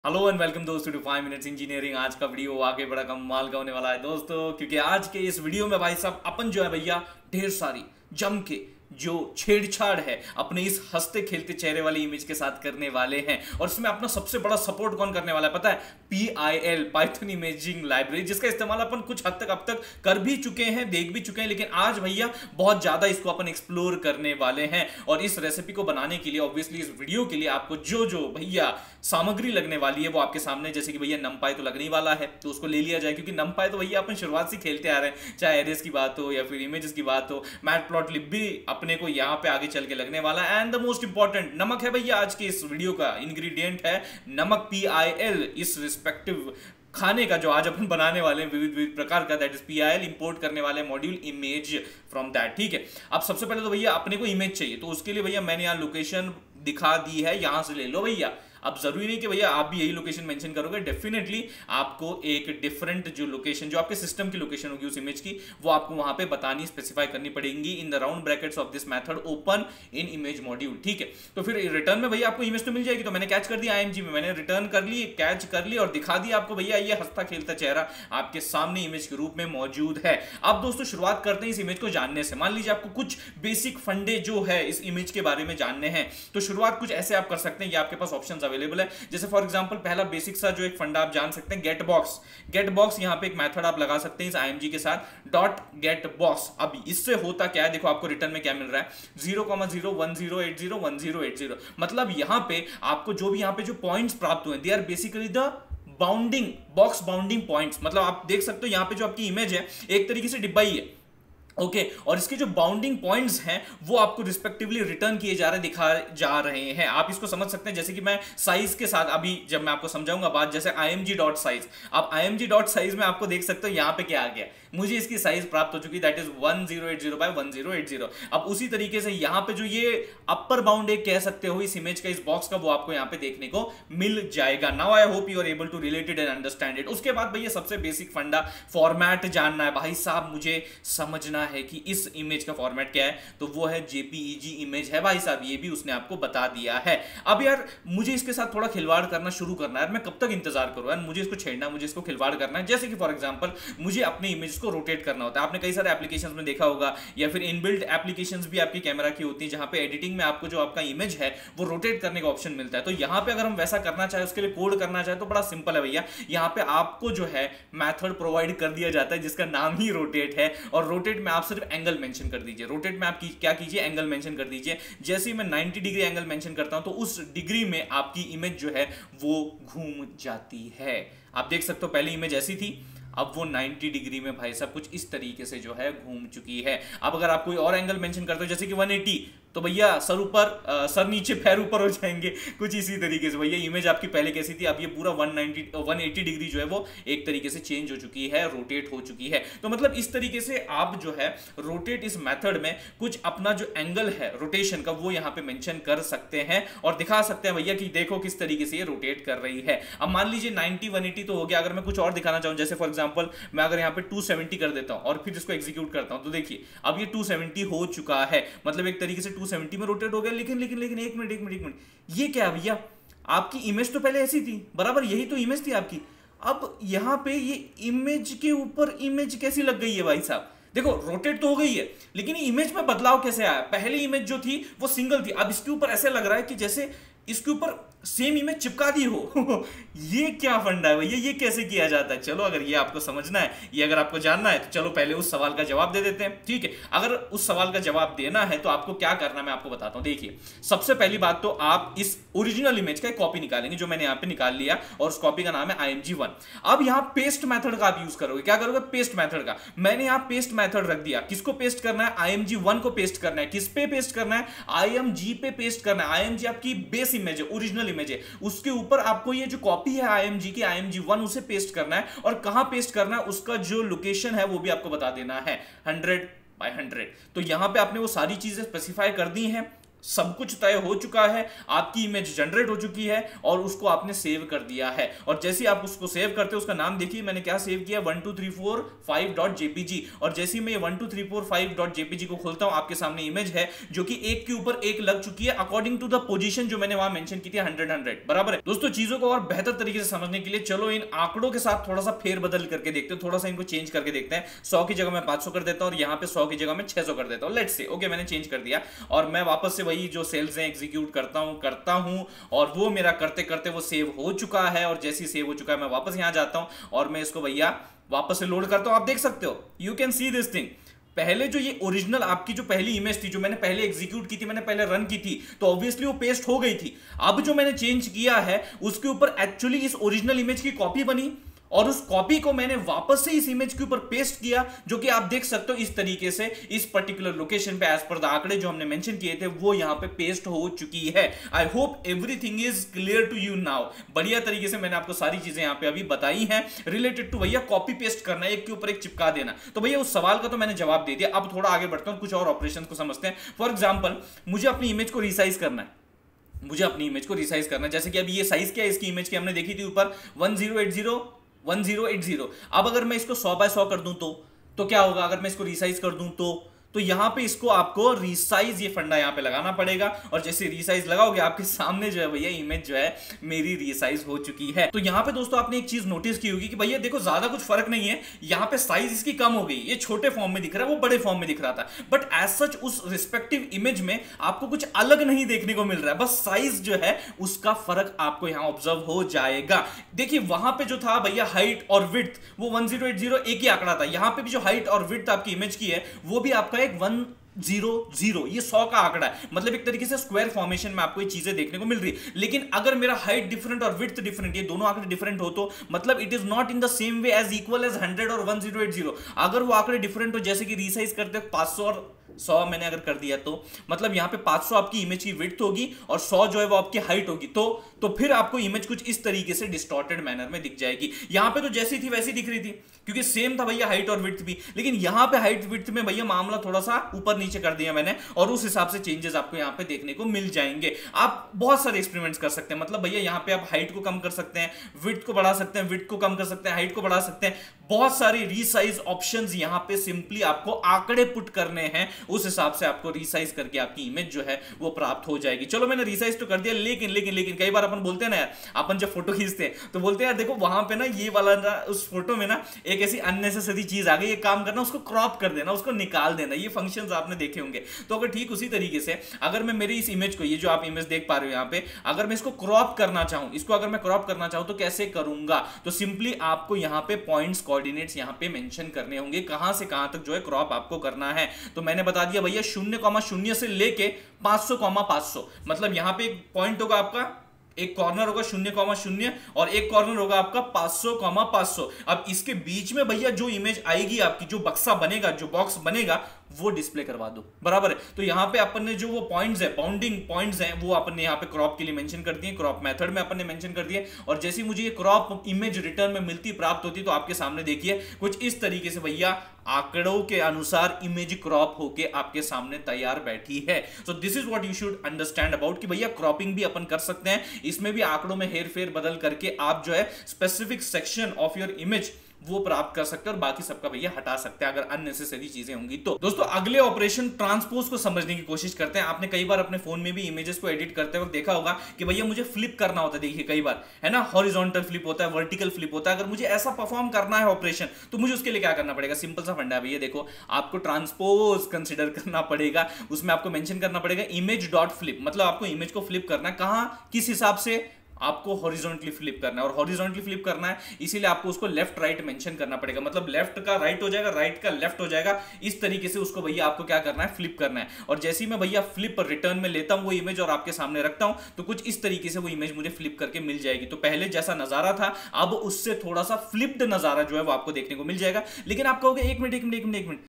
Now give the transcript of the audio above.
Hello and welcome दोस्तों to 5 minutes engineering. आज का वीडियो आगे बड़ा कमाल का होने वाला है दोस्तों, क्योंकि आज के इस वीडियो में भाई साहब अपन जो है भैया ढेर सारी जम के जो छेड़छाड़ है अपने इस हंसते खेलते चेहरे वाली इमेज के साथ करने वाले हैं। और इसमें अपना सबसे बड़ा सपोर्ट कौन करने वाला है पता है? PIL पाइथन इमेजिंग लाइब्रेरी, जिसका इस्तेमाल अपन कुछ हद तक अब तक कर भी चुके हैं, देख भी चुके हैं, लेकिन आज भैया बहुत ज्यादा इसको अपन एक्सप्लोर करने वाले हैं। और इस रेसिपी को बनाने के लिए ऑब्वियसली इस वीडियो के लिए आपको जो जो भैया सामग्री लगने वाली है वो आपके सामने, जैसे कि भैया नमपाई तो लगने वाला है तो उसको ले लिया जाए, क्योंकि नमपाई तो भैया अपन शुरुआत से खेलते आ रहे हैं, चाहे एरेस की बात हो या फिर इमेजेस की बात हो। मैटप्लॉटलिब भी अपने को यहाँ पे आगे चल के लगने वाला है। एंड द मोस्ट इंपॉर्टेंट नमक है भैया, आज के इस वीडियो का इंग्रेडिएंट है नमक, PIL। इस रिस्पेक्टिव खाने का जो आज अपन बनाने वाले हैं विविध विविध प्रकार का, दैट इज PIL, इंपोर्ट करने वाले मॉड्यूल इमेज फ्रॉम दैट। ठीक है, अब सबसे पहले तो भैया अपने को इमेज चाहिए, तो उसके लिए भैया मैंने यहाँ लोकेशन दिखा दी है, यहां से ले लो भैया। अब जरूरी नहीं कि भैया आप भी यही लोकेशन मेंशन करोगे, डेफिनेटली आपको एक डिफरेंट जो लोकेशन, जो आपके सिस्टम की लोकेशन होगी उस इमेज की, वो आपको वहां पे बतानी, स्पेसिफाई करनी पड़ेगी in the round brackets of this method open in image module. ठीक है, तो फिर रिटर्न में भैया आपको इमेज तो मिल जाएगी, तो मैंने कैच कर दिया IMG में, मैंने रिटर्न कर ली, कैच कर ली और दिखा दिया आपको भैया ये हंसता खेलता चेहरा आपके सामने इमेज के रूप में मौजूद है। अब दोस्तों शुरुआत करते हैं इस इमेज को जानने से। मान लीजिए आपको कुछ बेसिक फंडे जो है इस इमेज के बारे में जानने हैं, तो शुरुआत कुछ ऐसे आप कर सकते हैं, ये आपके पास ऑप्शंस अवेलेबल है। जैसे फॉर एग्जांपल पहला बेसिक सा जो एक फंडा आप जान सकते हैं, गेट बॉक्स। गेट बॉक्स यहाँ पे एक मेथड आप लगा सकते हैं इस IMG के साथ, डॉट गेट बॉक्स। अब इससे होता क्या है, देखो आपको रिटर्न में क्या मिल रहा है, 0,0 1080 मतलब यहाँ पे आपको जो भी यहाँ पे जो पॉइंट्स प्राप्त हुए, they are basically the bounding box, bounding points. मतलब आप देख सकते हो यहाँ पे जो आपकी इमेज है एक तरीके से डिब्बा ही है, ओके और इसके जो बाउंडिंग पॉइंट्स हैं वो आपको रिस्पेक्टिवली रिटर्न किए जा रहे, दिखाए जा रहे हैं। आप इसको समझ सकते हैं, जैसे कि मैं साइज के साथ अभी जब मैं आपको समझाऊंगा बात, जैसे IMG डॉट साइज। आप IMG डॉट साइज में आपको देख सकते हो यहाँ पे क्या आ गया, मुझे इसकी साइज प्राप्त हो चुकी, दैट इज 1080 बाय 1080। अब उसी तरीके से यहाँ पे जो ये अपर बाउंड एक कह सकते हो इस इमेज का, इस बॉक्स का, वो आपको यहाँ पे देखने को मिल जाएगा। Now I hope you are able to relate it and understand it. उसके बाद भैया सबसे बेसिक फंडा, फॉर्मेट जानना है भाई साहब, मुझे समझना है कि इस इमेज का फॉर्मेट क्या है, तो वो है JPEG इमेज है भाई साहब, ये भी उसने आपको बता दिया है। अब यार मुझे इसके साथ थोड़ा खिलवाड़ करना शुरू करना है, मैं कब तक इंतजार करूं यार, मुझे इसको छेड़ना, मुझे इसको खिलवाड़ करना है। जैसे कि फॉर एग्जांपल मुझे अपने इमेज को रोटेट करना होता है, आपने कई सारे एप्लीकेशंस में देखा होगा, या फिर इनबिल्ट एप्लीकेशंस भी आपकी कैमरा की होती है, जहां पे एडिटिंग में आपको जो आपका इमेज है वो रोटेट करने का ऑप्शन मिलता है। तो यहां पे अगर हम वैसा करना चाहे, उसके लिए कोड करना चाहे, तो बड़ा सिंपल है भैया। यहां पे आपको जो है मेथड प्रोवाइड कर दिया जाता है जिसका नाम ही रोटेट है, और रोटेट में आप सिर्फ एंगल मेंशन कर दीजिए। रोटेट में आप क्या कीजिए, एंगल मेंशन कर दीजिए। जैसे ही मैं 90 डिग्री एंगल मेंशन करता हूं तो उस डिग्री में आपकी इमेज जो है वो घूम जाती है। आप देख सकते हो पहली इमेज ऐसी थी, अब वो 90 डिग्री में भाई साहब कुछ इस तरीके से जो है घूम चुकी है। अब अगर आप कोई और एंगल मेंशन करते हो जैसे कि 180, तो भैया सर ऊपर सर नीचे पैर ऊपर हो जाएंगे, कुछ इसी तरीके से। भैया इमेज आपकी पहले कैसी थी, अब ये पूरा 180 डिग्री जो है वो एक तरीके से चेंज हो चुकी है, रोटेट हो चुकी है। तो मतलब इस तरीके से आप जो है रोटेट इस मेथड में कुछ अपना जो एंगल है रोटेशन का वो यहाँ पे मेंशन कर सकते हैं और दिखा सकते हैं भैया कि देखो किस तरीके से ये रोटेट कर रही है। अब मान लीजिए 90 180 तो हो गया, अगर मैं कुछ और दिखाना चाहूँ, जैसे फॉर एग्जाम्पल मैं अगर यहाँ पे 270 कर देता हूँ और फिर इसको एग्जीक्यूट करता हूँ, तो देखिए अब ये 270 हो चुका है, मतलब एक तरीके से 270 में रोटेट हो गया। लेकिन लेकिन लेकिन एक मिनट, ये क्या है भैया, आपकी इमेज तो पहले ऐसी थी, बराबर यही तो इमेज थी आपकी, अब यहां पे ये इमेज के ऊपर इमेज कैसी लग गई है भाई साहब? देखो रोटेट तो हो गई है, लेकिन इमेज में बदलाव कैसे आया? पहले इमेज जो थी वो सिंगल थी, अब इसके ऊपर ऐसे लग रहा है कि जैसे इसके ऊपर सेम इमेज चिपका दी हो। ये क्या फंडा है भैया, ये कैसे किया जाता है? चलो अगर ये आपको समझना है, ये अगर आपको जानना है, तो चलो पहले उस सवाल का जवाब दे देते हैं। ठीक है, अगर उस सवाल का जवाब देना है तो आपको क्या करना है मैं आपको बताता हूं। देखिए सबसे पहली बात तो आप इस ओरिजिनल इमेज का एक कॉपी निकालेंगे, जो मैंने यहां पे निकाल लिया, और उस कॉपी का नाम है IMG1। अब यहां पेस्ट मेथड का आप यूज करोगे, क्या करोगे? पेस्ट मेथड का। मैंने यहां पेस्ट मेथड रख दिया, किसको पेस्ट करना है? IMG1 को पेस्ट करना है। किस पे पेस्ट करना है? IMG पे पेस्ट करना है। IMG आपकी बेस इमेज है, ओरिजिनल इमेज है, उसके ऊपर आपको ये जो कॉपी है IMG की, IMG1, उसे पेस्ट करना है। और कहां पेस्ट करना है, उसका जो लोकेशन है वो भी आपको बता देना है, 100 by 100। तो यहां पे आपने वो सारी चीजें स्पेसिफाई कर दी हैं। सब कुछ तय हो चुका है, आपकी इमेज जनरेट हो चुकी है और उसको आपने सेव कर दिया है। और जैसे ही आप उसको सेव करते हो, उसका नाम देखिए मैंने क्या सेव किया, 12345.jpg। और जैसे ही मैं 12345.jpg को खोलता हूं, आपके सामने इमेज है जो कि एक के ऊपर एक लग चुकी है अकॉर्डिंग टू द पोजीशन जो मैंने वहां मेंशन की थी, 100 बराबर है। दोस्तों चीजों को और बेहतर तरीके से समझने के लिए चलो इन आंकड़ों के साथ थोड़ा सा फेरबदल करके देखते हैं, थोड़ा सा इनको चेंज करके देखते हैं। 100 की जगह मैं 500 कर देता हूं और यहां पे 100 की जगह मैं 600 कर देता हूं। लेट्स से ओके, मैंने चेंज कर दिया और मैं वापस से वही जो सेल्स हैं एग्जीक्यूट करता हूं और वो मेरा करते करते वो सेव हो चुका है। और जैसे ही सेव हो चुका है, मैं वापस यहां जाता हूं और मैं इसको भैया वापस से लोड करता हूं। आप देख सकते हो, you can see this thing. पहले जो ये ओरिजिनल आपकी जो पहली इमेज थी, जो मैंने पहले एग्जीक्यूट की थी, मैंने पहले रन की थी, तो ऑब्वियसली वो पेस्ट हो गई थी। अब जो मैंने चेंज किया है उसके ऊपर एक्चुअली इस ओरिजिनल इमेज की कॉपी बनी और उस कॉपी को मैंने वापस से इस इमेज के ऊपर पेस्ट किया, जो कि आप देख सकते हो इस तरीके से इस पर्टिकुलर लोकेशन पे एज पर द आंकड़े जो हमने मेंशन किए थे वो यहां पे पेस्ट हो चुकी है। I hope everything is clear to you now. बढ़िया तरीके से मैंने आपको सारी चीजें यहां पे अभी बताई हैं रिलेटेड टू भैया कॉपी पेस्ट करना, एक के ऊपर एक चिपका देना। तो भैया उस सवाल का तो मैंने जवाब दे दिया। अब थोड़ा आगे बढ़ता हूं, कुछ और ऑपरेशन को समझते हैं। फॉर एग्जाम्पल, मुझे अपनी इमेज को रिसाइज करना है, मुझे अपनी इमेज को रिसाइज करना है। जैसे कि अभी ये साइज क्या है इसकी इमेज की, हमने देखी थी ऊपर 1080। अब अगर मैं इसको 100 बाय 100 कर दूं तो क्या होगा, अगर मैं इसको रिसाइज कर दूं तो यहां पे इसको आपको रिसाइज ये फंडा यहां पे लगाना पड़ेगा। और जैसे रिसाइज लगाओगे, आपके सामने जो है भैया इमेज जो है मेरी रिसाइज हो चुकी है। तो यहां पे दोस्तों आपने एक चीज नोटिस की होगी कि भैया देखो ज्यादा कुछ फर्क नहीं है, यहां पे साइज इसकी कम हो गई, ये छोटे फॉर्म में दिख रहा है, वो बड़े फॉर्म में दिख रहा था। बट एज सच उस रिस्पेक्टिव इमेज में आपको कुछ अलग नहीं देखने को मिल रहा है, बस साइज जो है उसका फर्क आपको यहां ऑब्जर्व हो जाएगा। देखिए वहां पे जो था भैया हाइट और विड्थ, वो 1080 एक ही आंकड़ा था। यहां पे भी जो हाइट और विड्थ आपकी इमेज की है वो भी आपका एक 100, ये 100 का आंकड़ा है। मतलब एक तरीके से स्क्वायर फॉर्मेशन में आपको ये चीजें देखने को मिल रही है। लेकिन अगर मेरा हाइट डिफरेंट और विड्थ डिफरेंट, ये दोनों आंकड़े डिफरेंट हो, तो मतलब it is not in the same way as equal as 100 और 1080। अगर वो आंकड़े डिफरेंट हो, जैसे कि रिसाइज करते 500 और 100 मैंने अगर कर दिया, तो मतलब यहां पे 500 आपकी इमेज की विड्थ होगी और 100 जो है वो आपकी हाइट होगी, तो फिर आपको इमेज कुछ इस तरीके से डिस्टॉर्टेड मैनर में दिख जाएगी। यहां पे तो जैसी थी वैसी दिख रही थी, क्योंकि सेम था भैया हाइट और विड्थ भी। लेकिन यहां पे हाइट विड्थ में भैया मामला थोड़ा सा ऊपर नीचे कर दिया मैंने, और उस हिसाब से चेंजेस आपको यहां पे देखने को मिल जाएंगे। आप बहुत सारे एक्सपेरिमेंट्स कर सकते हैं। मतलब भैया यहां पे आप हाइट को कम कर सकते हैं, विड्थ को बढ़ा सकते हैं, विड्थ को कम कर सकते हैं, हाइट को बढ़ा सकते हैं। बहुत सारे रीसाइज ऑप्शंस यहां पे सिंपली आपको आंकड़े पुट करने हैं, उस हिसाब से आपको रीसाइज करके आपकी इमेज जो है वो प्राप्त हो जाएगी। चलो मैंने रीसाइज तो कर दिया, लेकिन कई बार अपन बोलते हैं ना यार, अपन जब फोटो खींचते हैं तो बोलते हैं यार देखो वहां पे ना ये वाला ना, उस फोटो में ना एक ऐसी अननेसेसरी चीज आ गई, ये काम करना, उसको क्रॉप कर देना, उसको निकाल देना। ये फंक्शंस आपने देखे होंगे। तो अगर ठीक उसी तरीके से अगर मैं मेरी इस इमेज को, ये जो आप इमेज देख पा रहे हो यहां पे, अगर मैं इसको क्रॉप करना चाहूं, तो कैसे करूंगा? तो सिंपली आपको यहां पे पॉइंट्स, कोऑर्डिनेट्स यहां पे मेंशन करने होंगे, कहां से कहां तक जो है क्रॉप आपको करना है। तो मैंने बता दिया भैया 0,0 से लेके 500,500, मतलब यहां पे एक पॉइंट होगा आपका, एक कॉर्नर होगा 0,0 और एक कॉर्नर होगा आपका 500,500। अब इसके बीच में भैया जो इमेज आएगी आपकी, जो बक्सा बनेगा, जो बॉक्स बनेगा, वो डिस्प्ले करवा दो, बराबर है। तो यहां पे अपन ने जो वो पॉइंट्स है, बाउंडिंग पॉइंट्स हैं, वो अपन ने यहां पे क्रॉप के लिए मेंशन कर दिए, क्रॉप मेथड में अपन ने मेंशन कर दिए। और जैसे मुझे ये क्रॉप इमेज रिटर्न में मिलती, प्राप्त होती, तो आपके सामने देखिए कुछ इस तरीके से भैया आंकड़ों के अनुसार इमेज क्रॉप होके आपके सामने तैयार बैठी है। So this is what you should understand about, कि भैया क्रॉपिंग भी अपन कर सकते हैं, इसमें भी आंकड़ों में हेर फेर बदल करके आप जो है specific section of your image वो प्राप्त कर सकते हैं, और बाकी सबका भैया हटा सकते हैं अगर अननेसेसरी चीजें होंगी तो। दोस्तों अगले ऑपरेशन ट्रांसपोज को समझने की कोशिश करते हैं। आपने कई बार अपने फोन में भी इमेजेस को एडिट करते वक्त देखा होगा कि भैया मुझे फ्लिप करना होता है। देखिए कई बार है ना, हॉरिजॉन्टल फ्लिप होता है, वर्टिकल फ्लिप होता है। अगर मुझे ऐसा परफॉर्म करना है ऑपरेशन, तो मुझे उसके लिए क्या करना पड़ेगा? सिंपल सा फंडा है भैया, देखो आपको ट्रांसपोज कंसिडर करना पड़ेगा। उसमें आपको मेंशन करना पड़ेगा इमेज डॉट फ्लिप, मतलब आपको इमेज को फ्लिप करना है, कहां, किस हिसाब से? आपको हॉरिजॉन्टली फ्लिप करना है, और हॉरिजॉन्टली फ्लिप करना है इसीलिए आपको उसको लेफ्ट राइट मेंशन करना पड़ेगा। मतलब लेफ्ट का राइट हो जाएगा, राइट का लेफ्ट हो जाएगा, इस तरीके से उसको भैया आपको क्या करना है? फ्लिप करना है। और जैसे ही मैं भैया फ्लिप रिटर्न में लेता हूं वो इमेज और आपके सामने रखता हूं, तो कुछ इस तरीके से वो इमेज मुझे फ्लिप करके मिल जाएगी। तो पहले जैसा नजारा था, अब उससे थोड़ा सा फ्लिप्ड नजारा जो है वो आपको देखने को मिल जाएगा। लेकिन आप कहोगे एक मिनट,